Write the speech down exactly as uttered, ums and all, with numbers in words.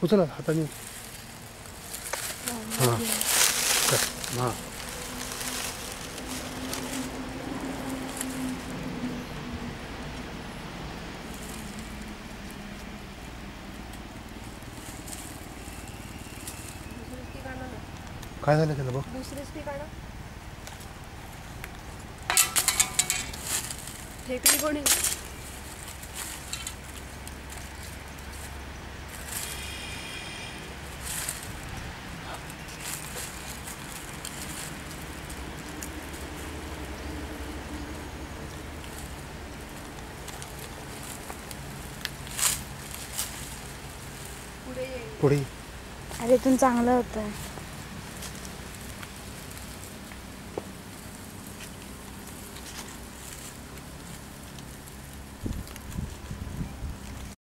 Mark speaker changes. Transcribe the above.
Speaker 1: उचला हाताने. हां हां काय झालं त्याला बघ.
Speaker 2: दुसरीच ठिकाणं फेकली कोणी. पुढे
Speaker 1: पुढे
Speaker 3: अरे इथून चांगलं होतं.